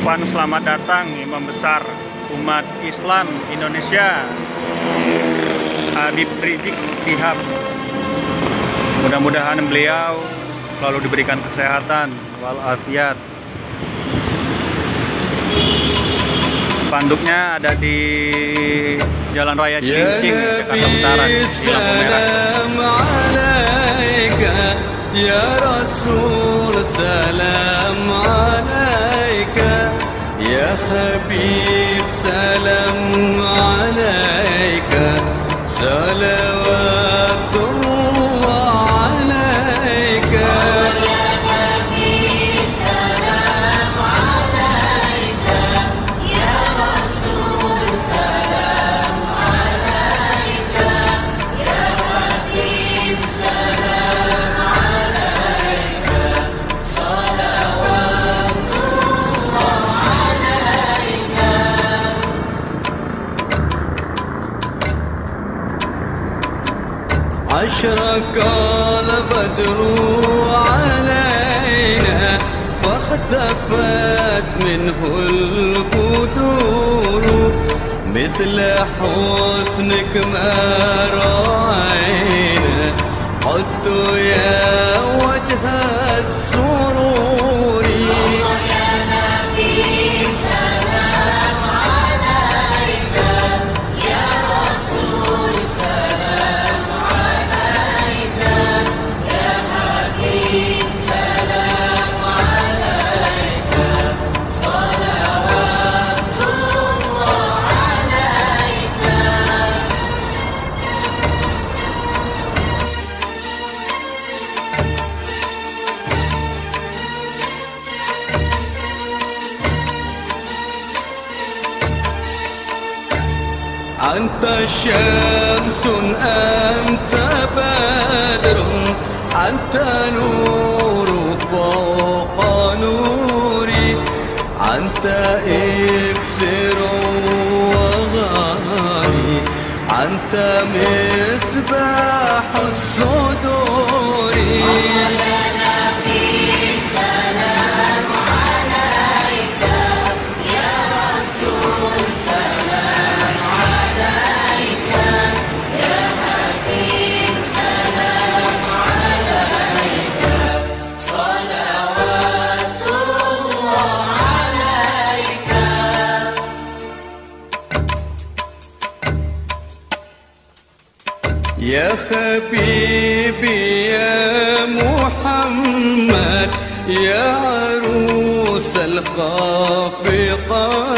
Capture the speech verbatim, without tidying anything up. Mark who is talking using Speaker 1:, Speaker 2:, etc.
Speaker 1: Ucapan selamat datang Imam Besar Umat Islam Indonesia Habib Rizik Syihab. Mudah-mudahan beliau selalu diberikan kesehatan walafiat. Spanduknya ada di Jalan Raya Cilincing, Jakarta Utara, di lampu merah.
Speaker 2: Ya Rasul salam alaika, ya Habib salam alaika, salawatullah alaika. Ya Habib salam alaika, ya Rasul salam alaika, ya Habib salam. أشرق البدر علينا فاختفت منه البدور، مثل حسنك ما رأينا قد يا وجه السرور. يا نبي سلام عليك، يا رسول سلام عليك، يا حبيب سلام عليك، صلوات الله عليك. أنت شمس أنت بدر، أنت نور فوق نوري، أنت إكسر وغالي، أنت مصباح الصدور. يا حبيبي يا محمد، يا عروس الخافقات،